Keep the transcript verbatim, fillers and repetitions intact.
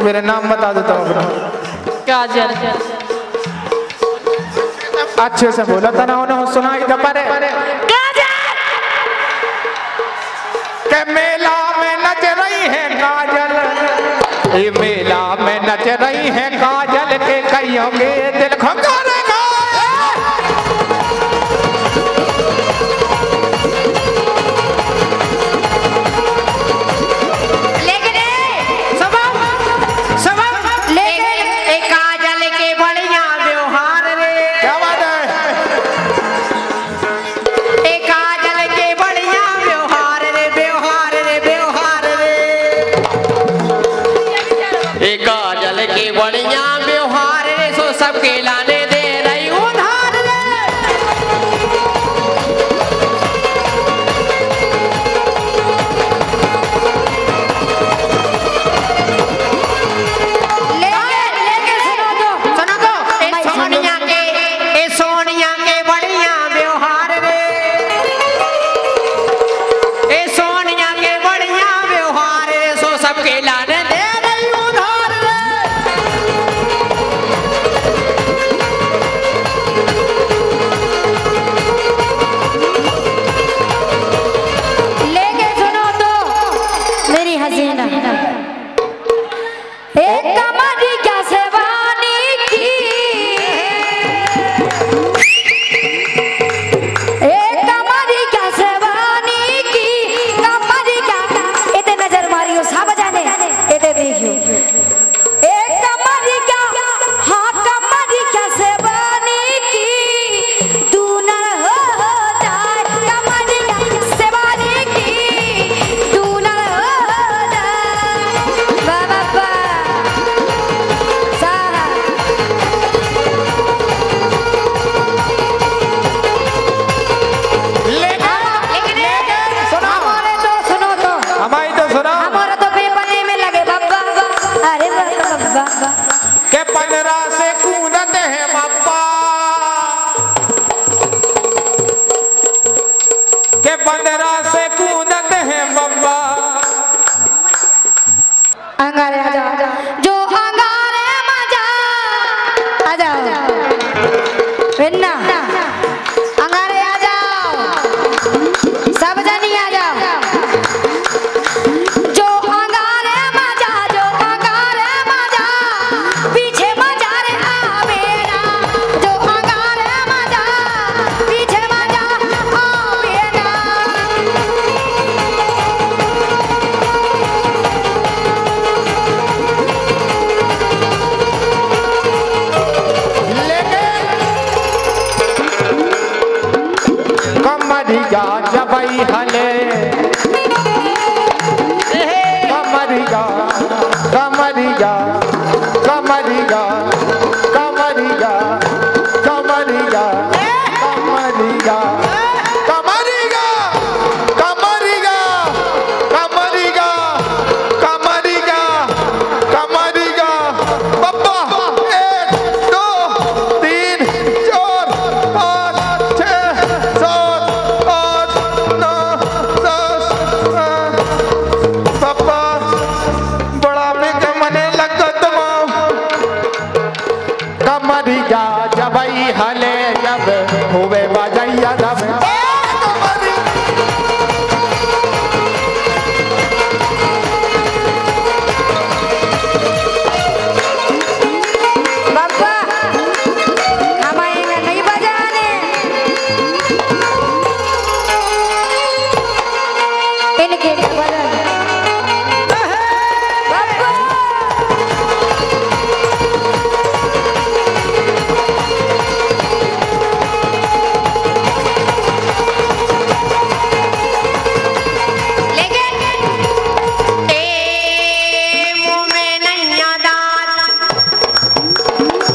मेरे नाम बता देता हूँ अपना। काजल। अच्छे से बोला था ना उन्होंने सुनाई तो परे। के मेला में नच रही है काजल, ये मेला में नच रही है काजल के कईयों के दिल खंगारेगा। लेकिन सबब सबब लेकिन एक काजल के बढ़िया व्यवहार रे। क्या बात है? एक काजल के बढ़िया व्यवहार रे, व्यवहार रे, व्यवहार रे। एक काजल के बढ़िया व्यवहार रे, सो सबके लाने दे रही उधार रे। लेकिन लेकिन सुनो तो सुनो तो ए सोनिया के ए सोनिया के बढ़िया व्यवहार रे। ए सोनिया के बढ़िया व्यवहार रे, सो सबके लाने दे रही उधार रे। लेके सुनो तो मेरी हसीना, एक कमरी क्या सेवानी की, एक कमरी क्या सेवानी की, कमरी क्या इतने नजर मारियो सब जाने इतने देखियो। एक कमरी क्या, हाँ कमरी क्या सेवानी की, तू न हो जाए कमरी क्या सेवानी की, तू न हो जाए। बाबा बा सारा लेकिन सुनो हमारे तो सुनो तो हमारी तो सुनो हमारा तो बेपने में लगे बाबा। अरे बाबा के पंद्रह से कूदते हैं बापा, के पंद्रह से कूदते हैं बाबा। अंगारे आ जाओ, जो अंगारे मजा आ जाओ विन्ना, अंगारे आ जाओ, सब जनी आ जाओ। जो अंगारे मजा, जो अंगारे मजा, पीछे मजा रे आवेना, जो अंगारे मजा, पीछे मजा आवेना। कमरिया जबई हले, कमरिया कमरिया कमरिया कमरिया कमरिया कमरिया कमरिया कमरिया कमरिया कमरिया कमरिया। बब्बा एक दो तीन चार पाँच छः सात आठ नौ दस। बब्बा बड़ा बेग मने लगत कमरिया जबई हले, जब होवे बजैया जब बाबा हम आएंगे नहीं बजाने, इनके